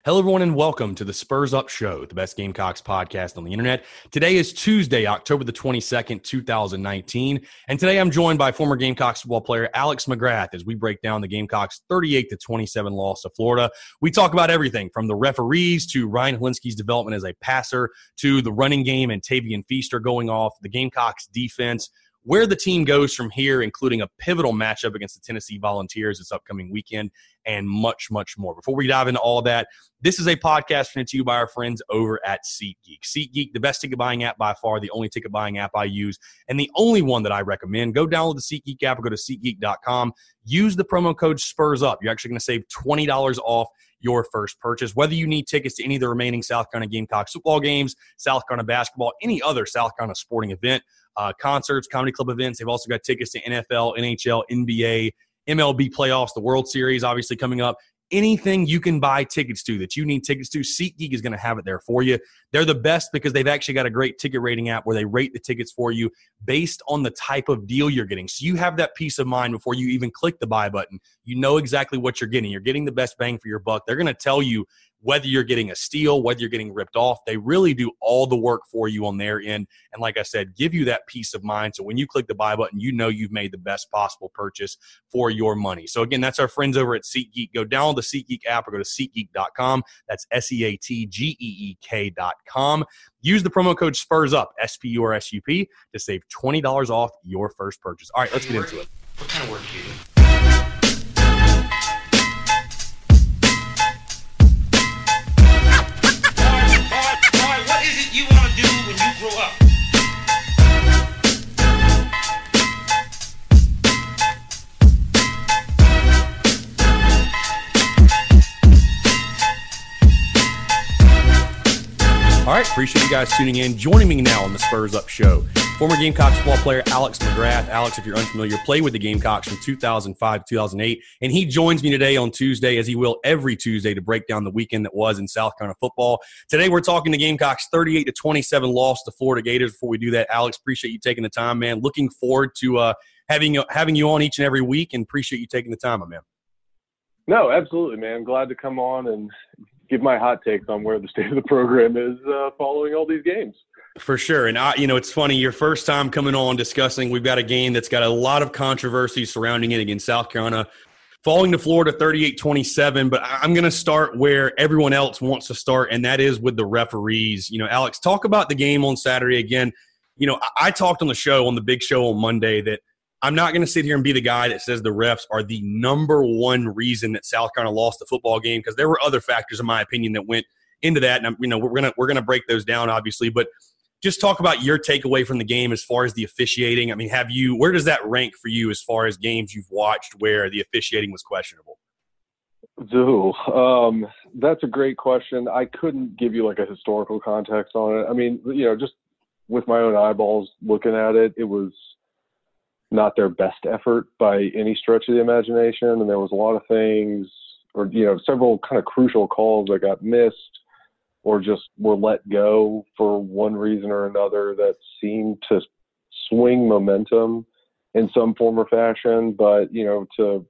Hello, everyone, and welcome to the Spurs Up Show, the best Gamecocks podcast on the internet. Today is Tuesday, October the 22nd, 2019, and today I'm joined by former Gamecocks football player Alex McGrath as we break down the Gamecocks' 38-27 loss to Florida. We talk about everything from the referees to Ryan Hilinski's development as a passer to the running game and Tavian Feaster going off, the Gamecocks defense, where the team goes from here, including a pivotal matchup against the Tennessee Volunteers this upcoming weekend, and much, much more. Before we dive into all of that, this is a podcast presented to you by our friends over at SeatGeek. SeatGeek, the best ticket buying app by far, the only ticket buying app I use, and the only one that I recommend. Go download the SeatGeek app or go to SeatGeek.com. Use the promo code SPURSUP. You're actually going to save $20 off your first purchase. Whether you need tickets to any of the remaining South Carolina Gamecocks football games, South Carolina basketball, any other South Carolina sporting event, concerts, comedy club events. They've also got tickets to NFL, NHL, NBA, MLB playoffs, the World Series obviously coming up. Anything you can buy tickets to that you need tickets to, SeatGeek is going to have it there for you. They're the best because they've actually got a great ticket rating app where they rate the tickets for you based on the type of deal you're getting. So you have that peace of mind before you even click the buy button. You know exactly what you're getting. You're getting the best bang for your buck. They're going to tell you whether you're getting a steal, whether you're getting ripped off. They really do all the work for you on their end. And like I said, give you that peace of mind. So when you click the buy button, you know you've made the best possible purchase for your money. So again, that's our friends over at SeatGeek. Go download the SeatGeek app or go to SeatGeek.com. That's SeatGeek.com. Use the promo code SPURSUP, SPURSUP, to save $20 off your first purchase. All right, let's get into it. What kind of work do you do? What is it you want to do when you grow up? All right, appreciate you guys tuning in. Joining me now on the Spurs Up Show, former Gamecocks football player Alex McGrath. Alex, if you're unfamiliar, played with the Gamecocks from 2005 to 2008, and he joins me today on Tuesday, as he will every Tuesday, to break down the weekend that was in South Carolina football. Today, we're talking the Gamecocks' 38-27 loss to Florida Gators. Before we do that, Alex, appreciate you taking the time, man. Looking forward to having you on each and every week, and appreciate you taking the time, my man. No, absolutely, man. Glad to come on and give my hot takes on where the state of the program is following all these games. For sure. And, it's funny, your first time coming on discussing, we've got a game that's got a lot of controversy surrounding it against South Carolina, falling to Florida 38-27. But I'm going to start where everyone else wants to start, and that is with the referees. Alex, talk about the game on Saturday again. I talked on the show, on the big show on Monday, that I'm not going to sit here and be the guy that says the refs are the number one reason that South Carolina lost the football game, because there were other factors, in my opinion, that went into that. And we're gonna break those down, obviously. But just talk about your takeaway from the game as far as the officiating. I mean, where does that rank for you as far as games you've watched where the officiating was questionable? That's a great question. I couldn't give you like a historical context on it. I mean, just with my own eyeballs looking at it, it was not their best effort by any stretch of the imagination. And there was a lot of things, or, several kind of crucial calls that got missed or just were let go for one reason or another that seemed to swing momentum in some form or fashion. But, to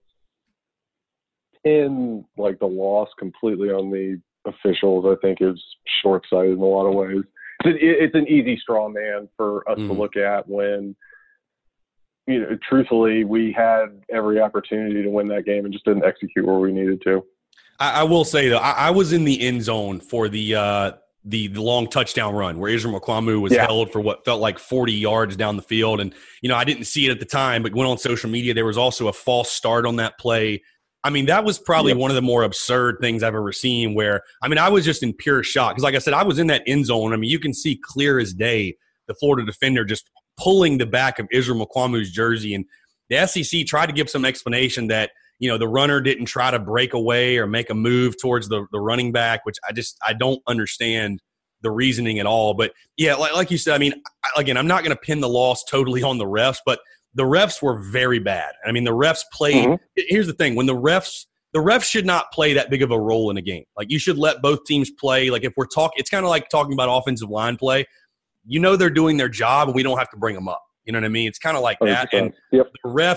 pin like the loss completely on the officials, I think is short-sighted in a lot of ways. It's an easy straw man for us to look at when, truthfully, we had every opportunity to win that game and just didn't execute where we needed to. I will say, though, I was in the end zone for the long touchdown run where Israel McQuamu was held for what felt like 40 yards down the field. And, I didn't see it at the time, but went on social media. There was also a false start on that play. I mean, that was probably one of the more absurd things I've ever seen where, I was just in pure shock. Because like I said, I was in that end zone. I mean, you can see clear as day the Florida defender just pulling the back of Israel McQuamu's jersey. And the SEC tried to give some explanation that, the runner didn't try to break away or make a move towards the running back, which I don't understand the reasoning at all. But, yeah, like you said, I'm not going to pin the loss totally on the refs, but the refs were very bad. I mean, the refs played Here's the thing. When the refs should not play that big of a role in a game. Like, you should let both teams play. Like, if we're talking – it's kind of like talking about offensive line play. They're doing their job, and we don't have to bring them up. You know what I mean? It's kind of like that. And the refs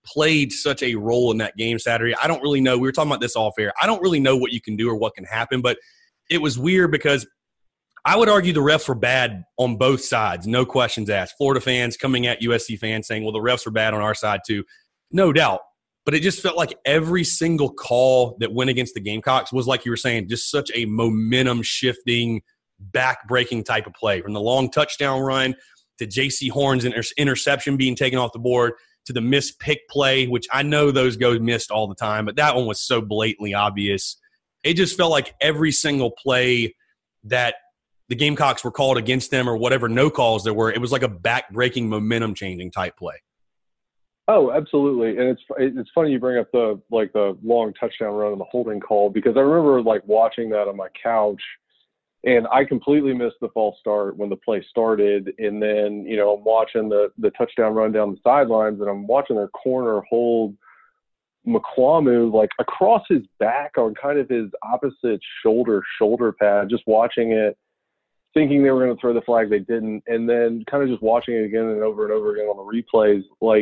played such a role in that game Saturday. I don't really know. We were talking about this off air. I don't really know what you can do or what can happen, but it was weird because I would argue the refs were bad on both sides. No questions asked. Florida fans coming at USC fans saying, well, the refs were bad on our side too. No doubt. But it just felt like every single call that went against the Gamecocks was, like you were saying, just such a momentum-shifting, back-breaking type of play. From the long touchdown run to J.C. Horn's interception being taken off the board to the missed pick play, which I know those go missed all the time, but that one was so blatantly obvious. It just felt like every single play that the Gamecocks were called against them or whatever no calls there were, it was like a back-breaking, momentum-changing type play. Oh, absolutely. And it's funny you bring up the long touchdown run and the holding call, because I remember watching that on my couch, and I completely missed the false start when the play started. And then, I'm watching the touchdown run down the sidelines, and I'm watching their corner hold McQuamu across his back on kind of his opposite shoulder pad, just watching it, thinking they were going to throw the flag. They didn't. And then kind of just watching it again and over again on the replays.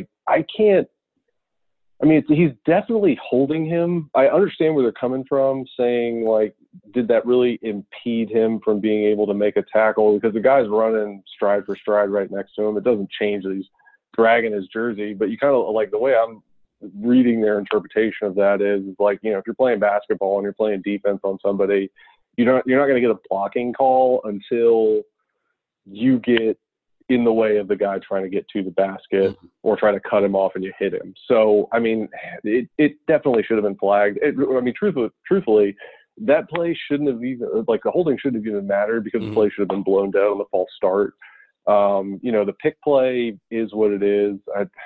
He's definitely holding him. I understand where they're coming from, saying, did that really impede him from being able to make a tackle? Because the guy's running stride for stride right next to him. It doesn't change that he's dragging his jersey. But you kind of, the way I'm reading their interpretation of that is if you're playing basketball and you're playing defense on somebody, you're not going to get a blocking call until you get in the way of the guy trying to get to the basket or try to cut him off and you hit him. So, it definitely should have been flagged. Truthfully, that play shouldn't have even, the holding shouldn't have even mattered, because the play should have been blown down on the false start. The pick play is what it is.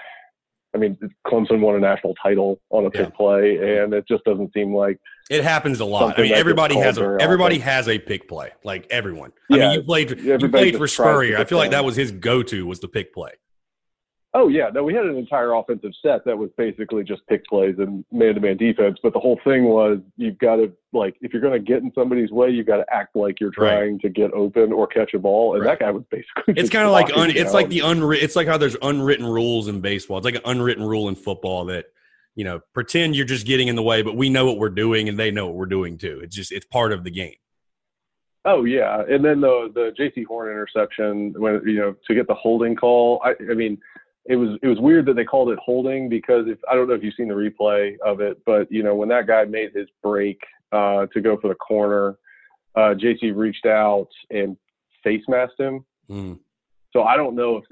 Clemson won a national title on a pick play, and it just doesn't seem like it happens a lot. Everybody has a pick play, everyone. You played for Spurrier. I feel like that was his go-to, was the pick play. Oh, yeah. No, we had an entire offensive set that was basically just pick plays and man-to-man defense. But the whole thing was, you've got to, if you're going to get in somebody's way, you've got to act like you're trying to get open or catch a ball. And that guy was basically it's kind of it's like how there's unwritten rules in baseball. It's like an unwritten rule in football that, pretend you're just getting in the way, but we know what we're doing and they know what we're doing too. It's part of the game. Oh, yeah. And then the J.C. Horn interception, when, to get the holding call, it was weird that they called it holding, because I don't know if you've seen the replay of it, but when that guy made his break to go for the corner, JC reached out and face masked him. So I don't know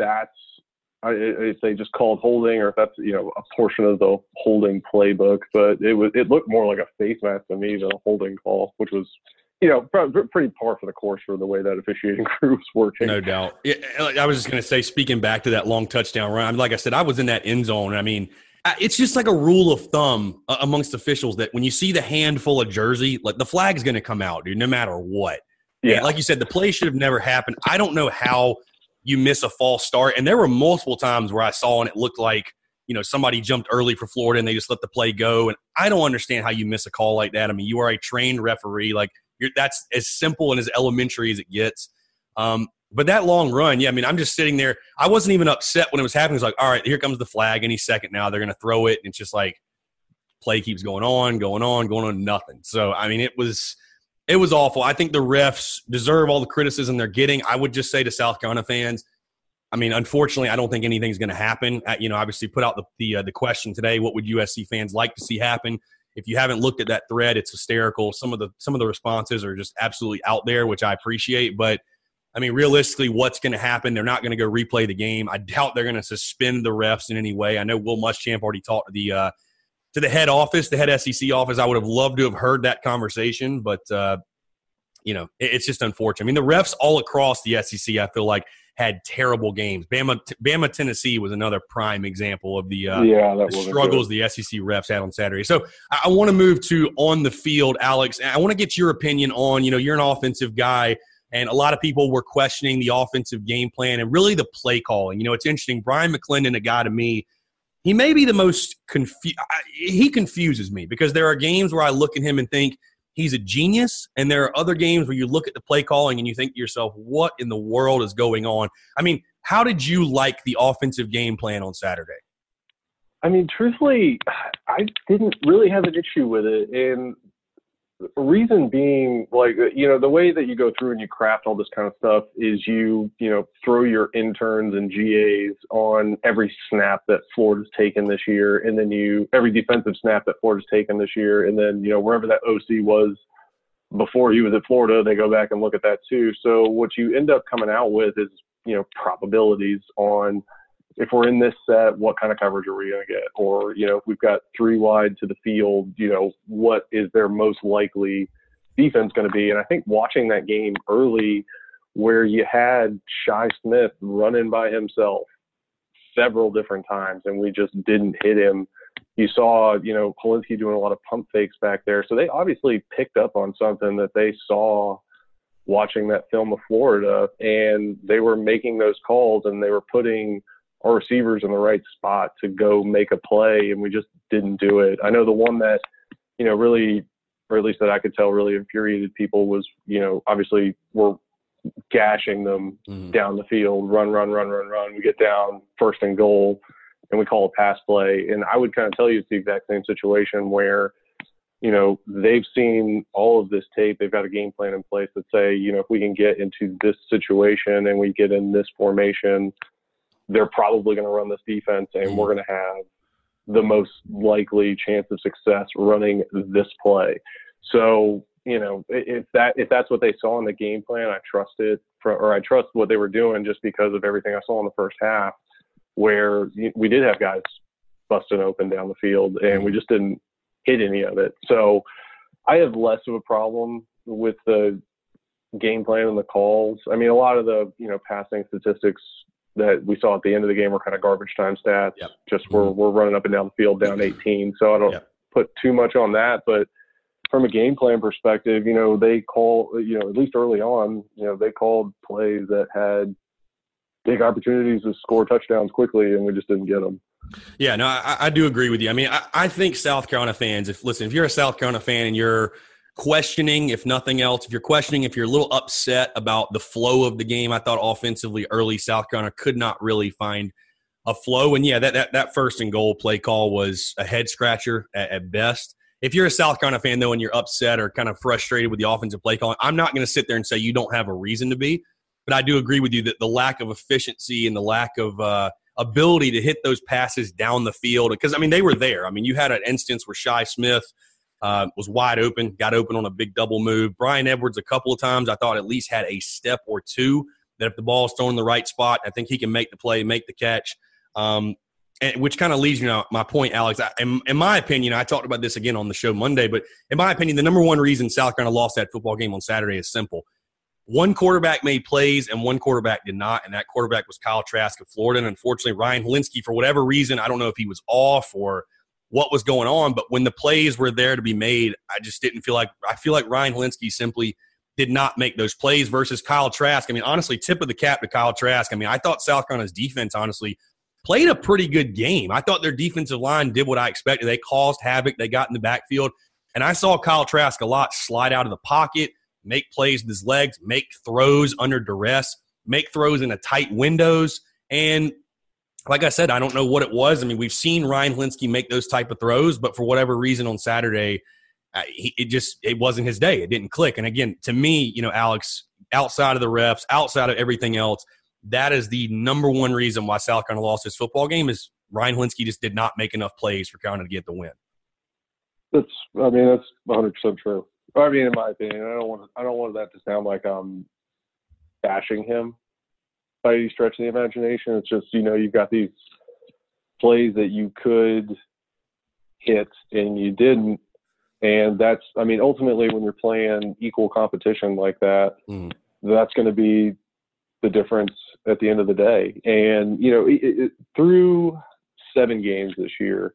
if they just called holding, or if that's a portion of the holding playbook, but it looked more like a face mask to me than a holding call, which was pretty par for the course for the way that officiating crew was working. No doubt. I was just going to say, speaking back to that long touchdown run, like I said, I was in that end zone. It's just like a rule of thumb amongst officials that when you see the handful of jersey, the flag's going to come out, dude, no matter what. Yeah. And like you said, the play should have never happened. I don't know how you miss a false start. And there were multiple times where I saw and it looked like, somebody jumped early for Florida and they just let the play go. And I don't understand how you miss a call like that. You are a trained referee. That's as simple and as elementary as it gets. But that long run, I'm just sitting there. I wasn't even upset when it was happening. It's like, all right, here comes the flag any second now. They're going to throw it. And it's just play keeps going on, nothing. So, it was awful. I think the refs deserve all the criticism they're getting. I would just say to South Carolina fans, unfortunately, I don't think anything's going to happen. Obviously put out the question today, what would USC fans like to see happen? If you haven't looked at that thread, it's hysterical. Some of the responses are just absolutely out there, which I appreciate. But, realistically, what's going to happen? They're not going to go replay the game. I doubt they're going to suspend the refs in any way. I know Will Muschamp already talked to the head office, the head SEC office. I would have loved to have heard that conversation, but, it's just unfortunate. The refs all across the SEC, I feel like, had terrible games. Bama, Tennessee was another prime example of the struggles the SEC refs had on Saturday. So I want to move to on the field, Alex. I want to get your opinion on, you're an offensive guy, and a lot of people were questioning the offensive game plan and really the play calling. It's interesting. Brian McClendon, a guy to me, he may be the most he confuses me, because there are games where I look at him and think he's a genius, and there are other games where you look at the play calling and you think to yourself, what in the world is going on? How did you like the offensive game plan on Saturday? I mean, truthfully, I didn't really have an issue with it. And the reason being, like, the way that you go through and you craft all this kind of stuff is you throw your interns and GAs on every snap that Florida's taken this year. And then every defensive snap that Florida's taken this year. And then, wherever that OC was before he was at Florida, they go back and look at that too. So what you end up coming out with is, probabilities on, if we're in this set, what kind of coverage are we going to get? Or, if we've got 3 wide to the field, what is their most likely defense going to be? And I think watching that game early where you had Shi Smith running by himself several different times and we just didn't hit him. You saw, Hilinski doing a lot of pump fakes back there. So they obviously picked up on something that they saw watching that film of Florida, and they were making those calls and they were putting our receivers in the right spot to go make a play, and we just didn't do it. I know the one that, really, or at least that I could tell really infuriated people was, obviously we're gashing them down the field, run. We get down 1st and goal and we call a pass play. And I would kind of tell you it's the exact same situation where, they've seen all of this tape. They've got a game plan in place that say, if we can get into this situation and we get in this formation, they're probably going to run this defense and we're going to have the most likely chance of success running this play. So, if that's what they saw in the game plan, I trust it, or I trust what they were doing just because of everything I saw in the first half, where we did have guys busting open down the field and we just didn't hit any of it. So I have less of a problem with the game plan and the calls. I mean, a lot of the, passing statistics that we saw at the end of the game were kind of garbage time stats. Yep. Just we're running up and down the field down 18. So I don't put too much on that. But from a game plan perspective, they call, at least early on, they called plays that had big opportunities to score touchdowns quickly, and we just didn't get them. Yeah, no, I do agree with you. I mean, I think South Carolina fans, if you're a South Carolina fan and you're questioning, if nothing else, if you're a little upset about the flow of the game, I thought offensively early South Carolina could not really find a flow. And yeah, that 1st and goal play call was a head scratcher at best. If you're a South Carolina fan though, and you're upset or kind of frustrated with the offensive play calling, I'm not going to sit there and say you don't have a reason to be, but I do agree with you that the lack of efficiency and the lack of ability to hit those passes down the field, because I mean they were there. I mean you had an instance where Shi Smith was wide open, got open on a big double move. Brian Edwards a couple of times I thought at least had a step or two that if the ball's thrown in the right spot, I think he can make the play, make the catch. And which kind of leads my point, Alex. In my opinion, I talked about this again on the show Monday, but in my opinion, the number one reason South Carolina lost that football game on Saturday is simple. One quarterback made plays and one quarterback did not, and that quarterback was Kyle Trask of Florida. And unfortunately, Ryan Hilinski, for whatever reason, I don't know if he was off or what was going on, but when the plays were there to be made, I just didn't feel like – I feel like Ryan Hilinski simply did not make those plays versus Kyle Trask. I mean, honestly, tip of the cap to Kyle Trask. I mean, I thought South Carolina's defense, honestly, played a pretty good game. I thought their defensive line did what I expected. They caused havoc. They got in the backfield. And I saw Kyle Trask a lot slide out of the pocket, make plays with his legs, make throws under duress, make throws in a tight windows. And like I said, I don't know what it was. I mean, we've seen Ryan Hilinski make those type of throws, but for whatever reason on Saturday, it wasn't his day. It didn't click. And again, to me, Alex, outside of the refs, outside of everything else, that is the number one reason why South Carolina lost this football game is Ryan Hilinski just did not make enough plays for Carolina to get the win. That's 100% true. I mean, in my opinion, I don't want that to sound like I'm bashing him by any stretch of the imagination. It's just, you've got these plays that you could hit and you didn't. And that's, I mean, ultimately when you're playing equal competition like that, that's going to be the difference at the end of the day. And, through 7 games this year,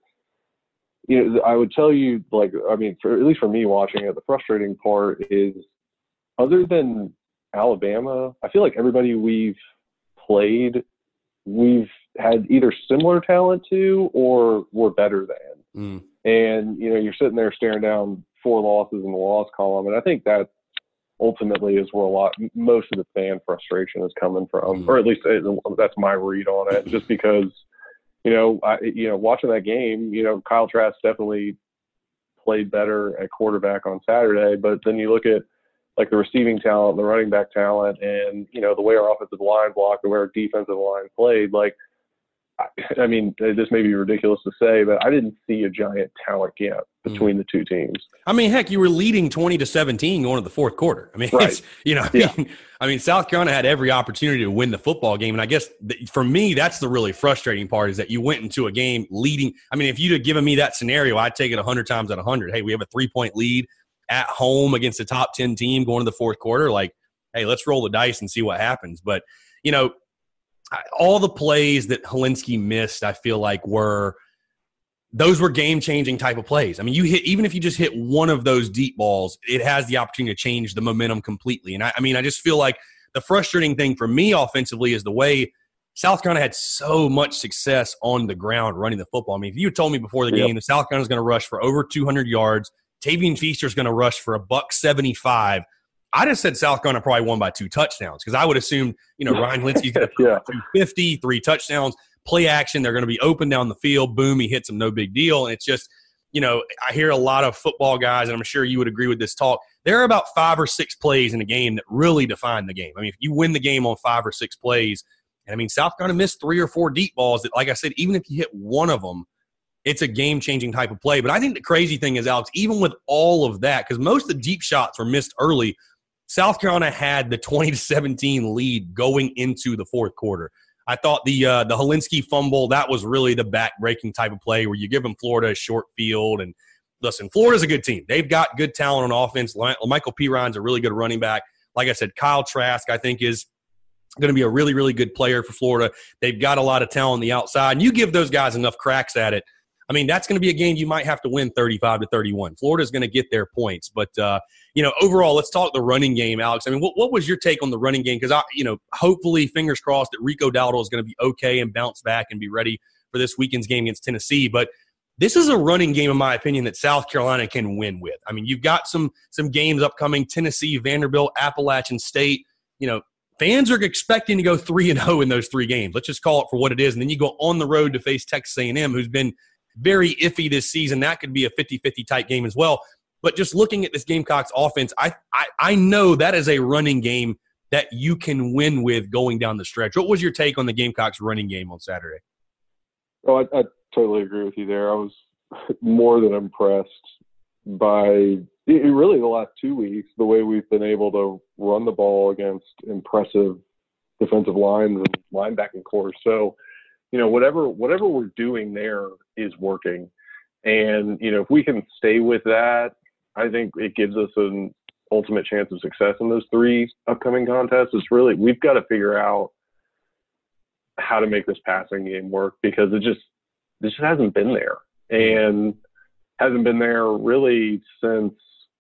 I would tell you, at least for me watching it, the frustrating part is other than Alabama, I feel like everybody we've played, we've had either similar talent to or we're better than. And, you're sitting there staring down 4 losses in the loss column. And I think that ultimately is where most of the fan frustration is coming from, or at least that's my read on it, just because Watching that game, Kyle Trask definitely played better at quarterback on Saturday, but then you look at like the receiving talent, the running back talent, and the way our offensive line blocked, the way our defensive line played. Like, I mean, this may be ridiculous to say, but I didn't see a giant talent gap between the two teams. I mean, heck, you were leading 20-17 going to the fourth quarter. I mean, right. I mean, South Carolina had every opportunity to win the football game. And I guess for me, that's the really frustrating part is that you went into a game leading. I mean, if you'd have given me that scenario, I'd take it 100 times out of 100. Hey, we have a 3-point lead at home against a top 10 team going to the fourth quarter. Like, hey, let's roll the dice and see what happens. But, all the plays that Hilinski missed, I feel like those were game-changing type of plays. I mean, even if you just hit one of those deep balls, it has the opportunity to change the momentum completely. And I just feel like the frustrating thing for me offensively is the way South Carolina had so much success on the ground running the football. I mean, if you had told me before the game that South Carolina is going to rush for over 200 yards, Tavian Feaster is going to rush for $175, I just said South Carolina probably won by 2 touchdowns because I would assume, Ryan Hilinski is going to throw 250, 3 touchdowns, play action. They're going to be open down the field. Boom, he hits them, no big deal. And it's just, I hear a lot of football guys, and I'm sure you would agree with this talk. There are about 5 or 6 plays in a game that really define the game. I mean, if you win the game on 5 or 6 plays, and I mean, South Carolina missed 3 or 4 deep balls that, like I said, even if you hit one of them, it's a game-changing type of play. But I think the crazy thing is, Alex, even with all of that, because most of the deep shots were missed early, South Carolina had the 20-17 lead going into the fourth quarter. I thought the Hilinski fumble, that was really the back-breaking type of play where you give them Florida a short field. And listen, Florida's a good team. They've got good talent on offense. Michael P. Ryan's a really good running back. Like I said, Kyle Trask, I think, is going to be a really, really good player for Florida. They've got a lot of talent on the outside. And you give those guys enough cracks at it, I mean, that's going to be a game you might have to win 35-31. Florida's going to get their points. But, overall, let's talk the running game, Alex. I mean, what was your take on the running game? Because, hopefully, fingers crossed that Rico Dowdle is going to be okay and bounce back and be ready for this weekend's game against Tennessee. But this is a running game, in my opinion, that South Carolina can win with. I mean, you've got some games upcoming, Tennessee, Vanderbilt, Appalachian State. Fans are expecting to go 3-0 in those 3 games. Let's just call it for what it is. And then you go on the road to face Texas A&M, who's been very iffy this season. That could be a 50-50 type game as well. But just looking at this Gamecocks offense, I know that is a running game that you can win with going down the stretch. What was your take on the Gamecocks running game on Saturday? Oh, I totally agree with you there. I was more than impressed by really the last 2 weeks, the way we've been able to run the ball against impressive defensive lines and linebacking corps. So, whatever we're doing there is working. And, if we can stay with that, I think it gives us an ultimate chance of success in those 3 upcoming contests. It's really, we've got to figure out how to make this passing game work because it just hasn't been there. And hasn't been there really since,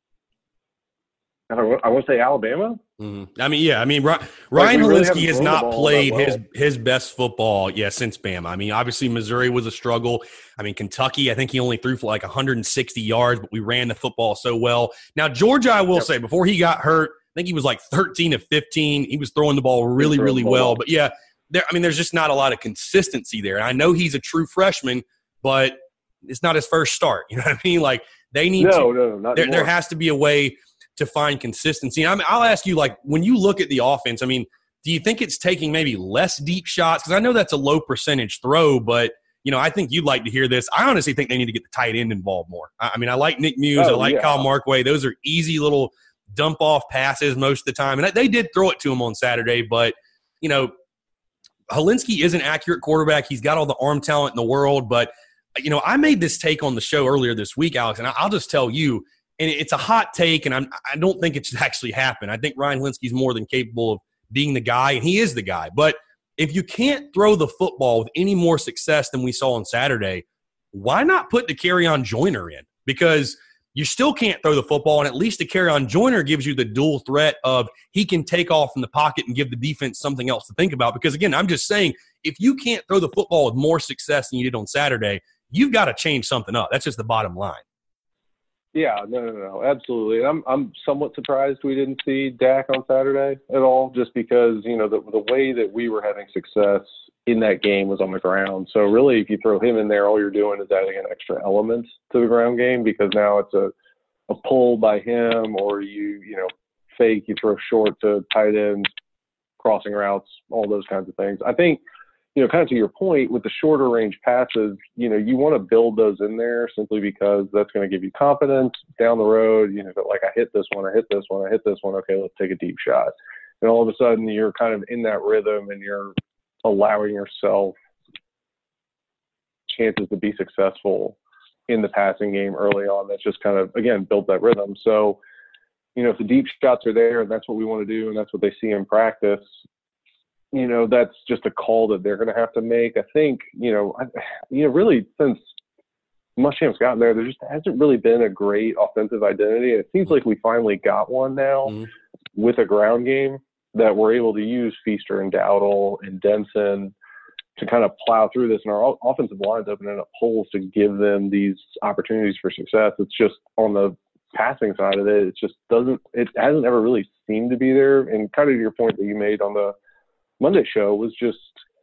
I want to say Alabama. Mm-hmm. Ryan Hilinski has not played his best football since Bama. I mean, obviously Missouri was a struggle. I mean, Kentucky, I think he only threw for like 160 yards, but we ran the football so well. Now, Georgia, I will say, before he got hurt, I think he was like 13 of 15. He was throwing the ball really, really well. But there's just not a lot of consistency there. And I know he's a true freshman, but it's not his first start. You know what I mean? Like they need there has to be a way to find consistency. And I'll ask you, like, when you look at the offense, I mean, do you think it's taking maybe less deep shots? Because I know that's a low percentage throw, but, I think you'd like to hear this. I honestly think they need to get the tight end involved more. I mean, I like Nick Muse. I like Kyle Markway. Those are easy little dump-off passes most of the time. And they did throw it to him on Saturday, but, Hilinski is an accurate quarterback. He's got all the arm talent in the world. But, I made this take on the show earlier this week, Alex, and I'll just tell you, and it's a hot take, and I don't think it should actually happen. I think Ryan Hilinski is more than capable of being the guy, and he is the guy. But if you can't throw the football with any more success than we saw on Saturday, why not put DeCarrion Joyner in? Because you still can't throw the football, and at least DeCarrion Joyner gives you the dual threat of he can take off from the pocket and give the defense something else to think about. Because, again, I'm just saying, if you can't throw the football with more success than you did on Saturday, you've got to change something up. That's just the bottom line. Yeah, no, absolutely. I'm somewhat surprised we didn't see Dak on Saturday at all, just because the way that we were having success in that game was on the ground. So really, if you throw him in there, all you're doing is adding an extra element to the ground game, because now it's a pull by him, or you fake, you throw short to tight ends, crossing routes, all those kinds of things. I think, kind of to your point, with the shorter range passes, you want to build those in there simply because that's going to give you confidence down the road. Like, I hit this one, okay, let's take a deep shot. And all of a sudden you're kind of in that rhythm and you're allowing yourself chances to be successful in the passing game early on. That's just kind of, again, built that rhythm. So, if the deep shots are there and that's what we want to do and that's what they see in practice, that's just a call that they're going to have to make. I think, really since Muschamp's gotten there just hasn't really been a great offensive identity. It seems like we finally got one now with a ground game that we're able to use Feaster and Dowdle and Denson to kind of plow through this. And our offensive line's opening up holes to give them these opportunities for success. It's just on the passing side of it, it hasn't ever really seemed to be there. And kind of to your point that you made on the Monday show was just,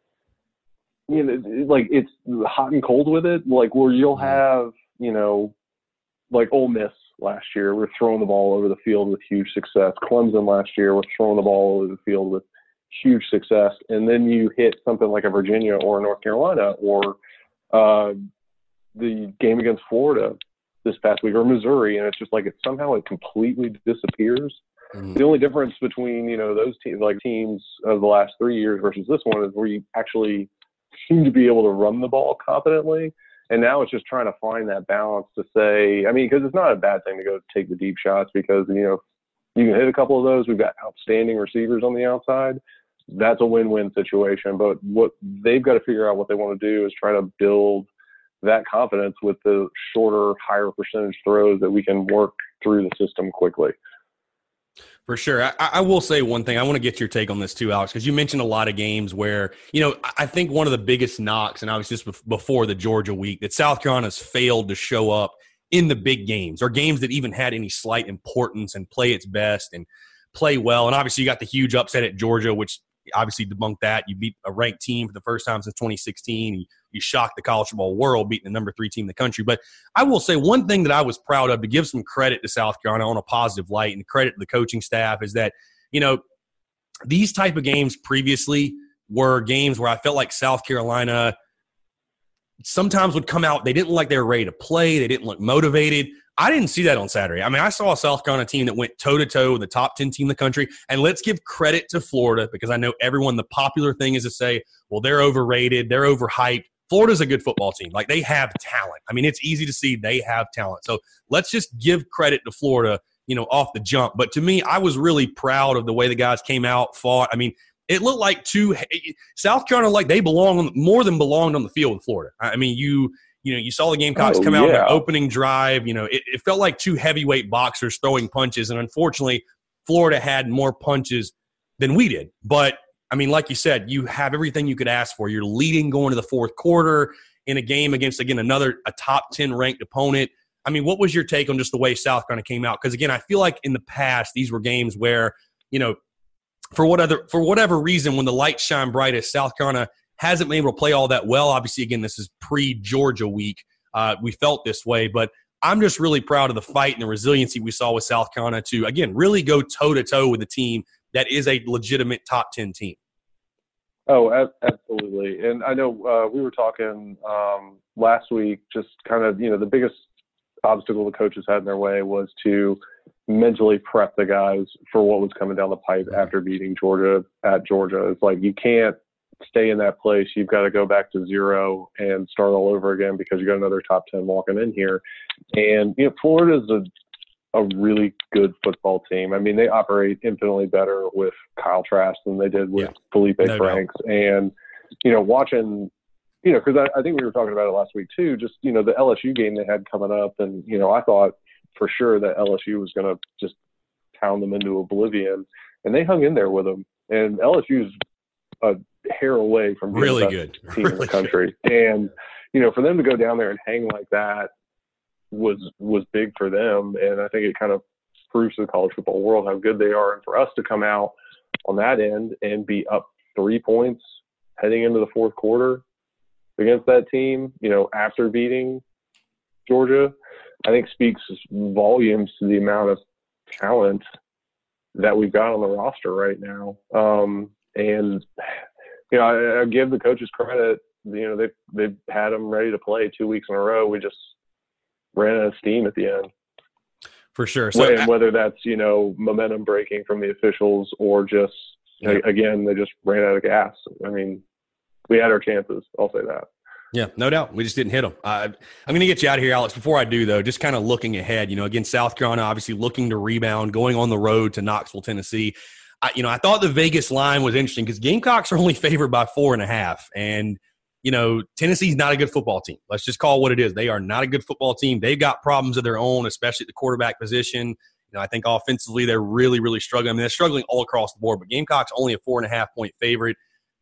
like, it's hot and cold with it. Like, where you'll have, like Ole Miss last year, we're throwing the ball over the field with huge success. Clemson last year, we're throwing the ball over the field with huge success. And then you hit something like a Virginia or North Carolina or the game against Florida this past week, or Missouri, and it's just like it completely disappears. The only difference between those teams of the last 3 years versus this one is where you actually seem to be able to run the ball confidently, and now it's just trying to find that balance to say, because it's not a bad thing to go take the deep shots, because you can hit a couple of those. We've got outstanding receivers on the outside. That's a win-win situation. But what they've got to figure out what they want to do is try to build that confidence with the shorter, higher percentage throws that we can work through the system quickly. For sure. I will say one thing. I want to get your take on this too, Alex, because you mentioned a lot of games where, I think one of the biggest knocks, and I was just before the Georgia week, that South Carolina's failed to show up in the big games, or games that even had any slight importance, and play its best and play well. And obviously you got the huge upset at Georgia, which obviously debunked that. You beat a ranked team for the first time since 2016. You shocked the college football world, beating the number 3 team in the country. But I will say one thing that I was proud of, to give some credit to South Carolina on a positive light, and credit to the coaching staff, is that, these type of games previously were games where I felt like South Carolina sometimes would come out, they didn't look like they were ready to play. They didn't look motivated. I didn't see that on Saturday. I saw a South Carolina team that went toe-to-toe with the top 10 team in the country. And let's give credit to Florida, because I know the popular thing is to say, well, they're overrated, they're overhyped. Florida's a good football team. Like, they have talent. It's easy to see they have talent. So let's just give credit to Florida, off the jump. But to me, I was really proud of the way the guys came out, fought. It looked like South Carolina, like they more than belonged on the field with Florida. You saw the Gamecocks come out in their opening drive. It felt like 2 heavyweight boxers throwing punches, and unfortunately, Florida had more punches than we did. But, like you said, you have everything you could ask for. You're leading going to the fourth quarter in a game against, again, a top 10 ranked opponent. What was your take on just the way South Carolina came out? Because, again, I feel like in the past, these were games where, for whatever reason, when the lights shine brightest, South Carolina hasn't been able to play all that well. Obviously, again, this is pre-Georgia week. We felt this way, but I'm just really proud of the fight and the resiliency we saw with South Carolina to, again, really go toe-to-toe with a team that is a legitimate top 10 team. Oh, absolutely. And I know we were talking last week, just kind of, the biggest obstacle the coaches had in their way was to mentally prep the guys for what was coming down the pipe after beating Georgia at Georgia. It's like, you can't stay in that place. You've got to go back to zero and start all over again, because you got another top 10 walking in here. And, Florida's a really good football team. They operate infinitely better with Kyle Trask than they did with Felipe Franks. And, watching, because I think we were talking about it last week too, just, the LSU game they had coming up. And, I thought for sure that LSU was going to just pound them into oblivion. And they hung in there with them. And LSU's a hair away from being really the best good team in the country. And, for them to go down there and hang like that, was big for them. And I think it kind of proves to the college football world how good they are. And for us to come out on that end and be up 3 points heading into the fourth quarter against that team, after beating Georgia, I think speaks volumes to the amount of talent that we've got on the roster right now. And I give the coaches credit. They've had them ready to play 2 weeks in a row. We just ran out of steam at the end. For sure. So, and whether that's, momentum breaking from the officials or just, again, they just ran out of gas. I mean, we had our chances. I'll say that. Yeah, no doubt. We just didn't hit them. I'm going to get you out of here, Alex. Before I do, though, just kind of looking ahead, again, South Carolina obviously looking to rebound, going on the road to Knoxville, Tennessee. I thought the Vegas line was interesting because Gamecocks are only favored by 4.5. And, Tennessee's not a good football team. Let's just call it what it is. They are not a good football team. They've got problems of their own, especially at the quarterback position. I think offensively they're really, really struggling. I mean, they're struggling all across the board, but Gamecocks only a 4.5-point favorite.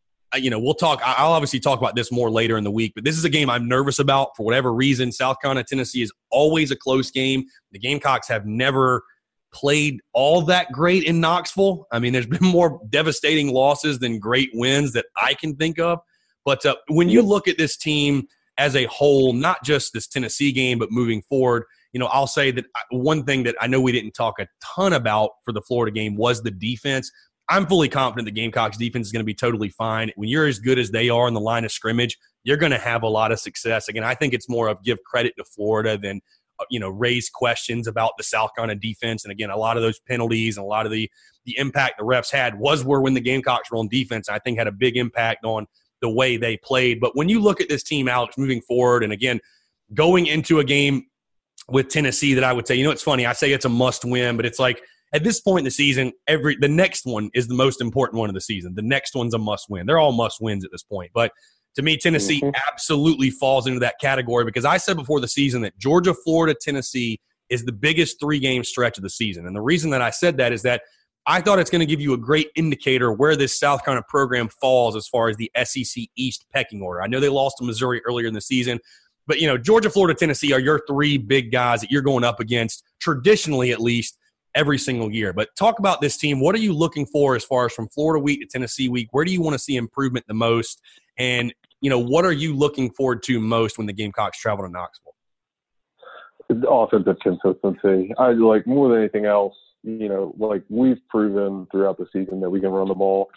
We'll talk. I'll obviously talk about this more later in the week, but this is a game I'm nervous about for whatever reason. South Carolina, Tennessee is always a close game. The Gamecocks have never played all that great in Knoxville. I mean, there's been more devastating losses than great wins that I can think of. But when you look at this team as a whole, not just this Tennessee game, but moving forward, I'll say that one thing that I know we didn't talk a ton about for the Florida game was the defense. I'm fully confident the Gamecocks defense is going to be totally fine. When you're as good as they are in the line of scrimmage, you're going to have a lot of success. Again, I think it's more of give credit to Florida than, raise questions about the South Carolina defense. And again, a lot of those penalties and a lot of the impact the refs had were when the Gamecocks were on defense. I think had a big impact on the way they played. But when you look at this team, Alex, moving forward, and again, going into a game with Tennessee that I would say, it's funny, I say it's a must win, but it's like, at this point in the season, the next one is the most important one of the season. The next one's a must win. They're all must wins at this point. But to me, Tennessee absolutely falls into that category because I said before the season that Georgia, Florida, Tennessee is the biggest 3-game stretch of the season. And the reason that I said that is that I thought it's going to give you a great indicator where this South Carolina program falls as far as the SEC East pecking order. I know they lost to Missouri earlier in the season, but Georgia, Florida, Tennessee are your 3 big guys that you're going up against, traditionally at least, every single year. But talk about this team. What are you looking for as far as from Florida week to Tennessee week? Where do you want to see improvement the most? And, what are you looking forward to most when the Gamecocks travel to Knoxville? Offensive consistency. I like more than anything else, we've proven throughout the season that we can run the ball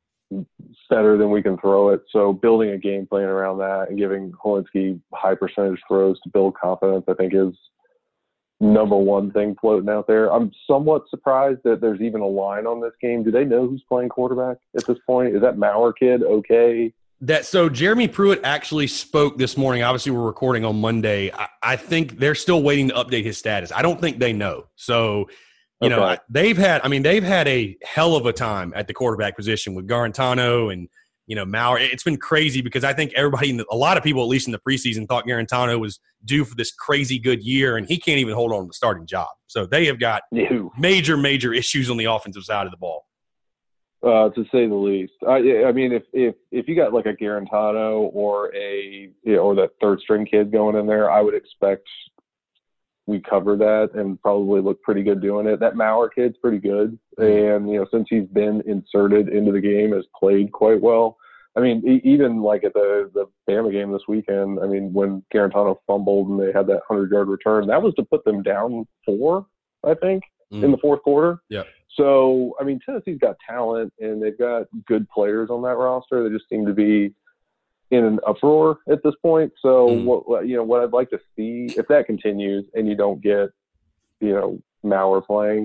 better than we can throw it. So building a game plan around that and giving Hilinski high percentage throws to build confidence, I think is number one thing floating out there. I'm somewhat surprised that there's even a line on this game. Do they know who's playing quarterback at this point? Is that Maurer kid okay? So Jeremy Pruitt actually spoke this morning. Obviously, we're recording on Monday. I think they're still waiting to update his status. I don't think they know. So, they've had a hell of a time at the quarterback position with Garantano and, Maurer. It's been crazy because I think a lot of people, at least in the preseason, thought Garantano was due for this crazy good year, and he can't even hold on to the starting job. So they have got major, major issues on the offensive side of the ball. To say the least. I mean, if you got like a Garantano or or that third string kid going in there, I would expect we cover that and probably look pretty good doing it. That Maurer kid's pretty good, and since he's been inserted into the game, has played quite well. I mean, even like at the Bama game this weekend, I mean, when Garantano fumbled and they had that 100-yard return, that was to put them down 4, I think, in the fourth quarter. Yeah. So, I mean, Tennessee's got talent and they've got good players on that roster. They just seem to be in an uproar at this point. So, what I'd like to see, if that continues and you don't get, Maurer playing,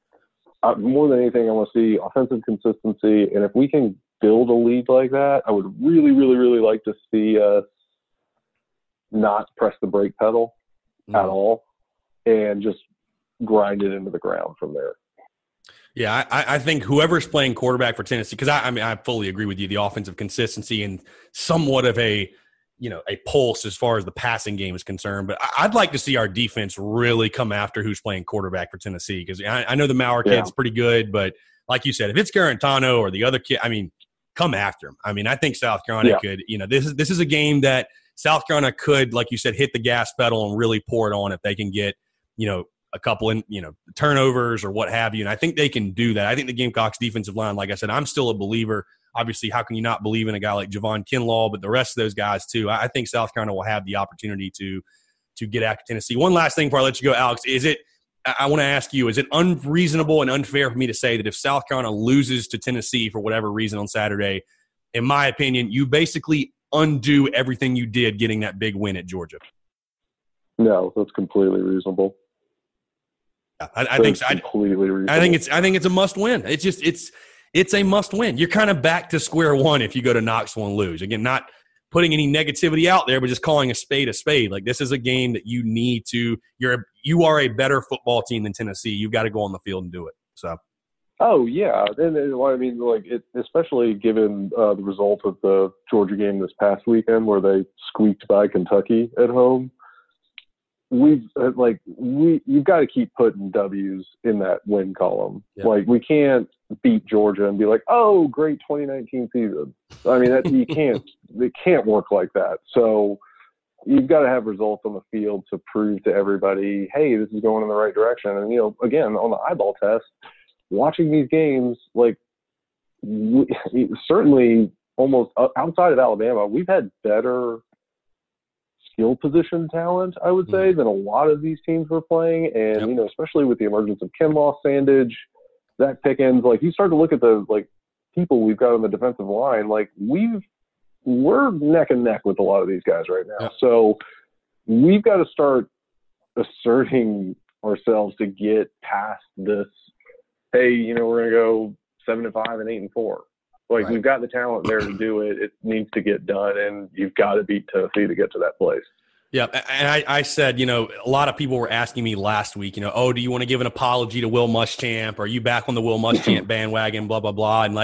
more than anything, I want to see offensive consistency. And if we can build a lead like that, I would really, really, really like to see us not press the brake pedal at all and just grind it into the ground from there. Yeah, I think whoever's playing quarterback for Tennessee, because I fully agree with you, the offensive consistency and somewhat of a pulse as far as the passing game is concerned. But I'd like to see our defense really come after who's playing quarterback for Tennessee, because I know the Maurer kid's pretty good, but like you said, if it's Garantano or the other kid, I mean, come after him. I mean, I think South Carolina could. This is a game that South Carolina could, like you said, hit the gas pedal and really pour it on if they can get, a couple in, turnovers or what have you. And I think they can do that. I think the Gamecocks defensive line, like I said, I'm still a believer. Obviously, how can you not believe in a guy like Javon Kinlaw, but the rest of those guys too? I think South Carolina will have the opportunity to get after Tennessee. One last thing before I let you go, Alex, I want to ask you, is it unreasonable and unfair for me to say that if South Carolina loses to Tennessee for whatever reason on Saturday, in my opinion, you basically undo everything you did getting that big win at Georgia? No, that's completely reasonable. I think so. Completely reasonable. I think it's a must win. It's a must win. You're kind of back to square one if you go to Knoxville and lose. Again, not putting any negativity out there, but just calling a spade a spade. Like, this is a game that you need to. You are a better football team than Tennessee. You've got to go on the field and do it. So. Oh yeah, and I mean, especially given the result of the Georgia game this past weekend, where they squeaked by Kentucky at home. You've got to keep putting W's in that win column. Yeah. Like, we can't beat Georgia and be like, oh, great 2019 season. I mean, it can't work like that. So you've got to have results on the field to prove to everybody, hey, this is going in the right direction. And, again, on the eyeball test, watching these games, certainly almost outside of Alabama, we've had better skill position talent, I would say, than a lot of these teams we're playing. And, especially with the emergence of Kinlaw, Sandage, Zach Pickens, you start to look at the, people we've got on the defensive line, we're neck and neck with a lot of ththese guys right now. Yeah. So we've got to start asserting ourselves to get past this, hey, we're going to go 7-5 and 8-4. Right. We've got the talent there to do it. It needs to get done, and you've got to beat Tennessee to get to that place. Yeah, and I said, a lot of people were asking me last week, do you want to give an apology to Will Muschamp? Are you back on the Will Muschamp bandwagon, blah, blah, blah. And,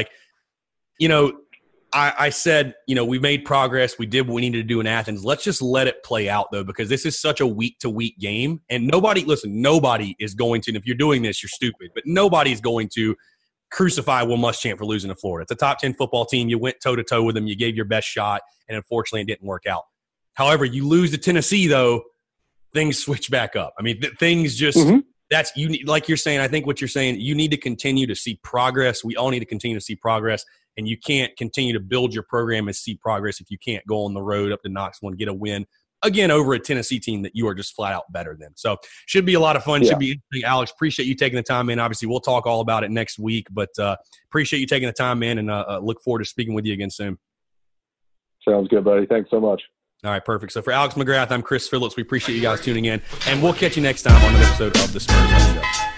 I said, we made progress. We did what we needed to do in Athens. Let's just let it play out, though, because this is such a week-to-week game. And nobody is going to – and if you're doing this, you're stupid. But nobody's going to – crucify Will Muschamp for losing to Florida. It's a top 10 football team. You went toe-to-toe with them. You gave your best shot, and unfortunately it didn't work out. However, you lose to Tennessee, though, things switch back up. I mean, things just that's you. Like you're saying, I think what you're saying, you need to continue to see progress. We all need to continue to see progress, and you can't continue to build your program and see progress if you can't go on the road up to Knoxville and get a win again over a Tennessee team that you are just flat out better than. So should be a lot of fun. Yeah. Should be interesting. Alex, appreciate you taking the time, man. Obviously, we'll talk all about it next week, but appreciate you taking the time, man, and look forward to speaking with you again soon. Sounds good, buddy. Thanks so much. All right, perfect. So for Alex McGrath, I'm Chris Phillips. We appreciate you guys tuning in, and we'll catch you next time on another episode of the Spurs Show.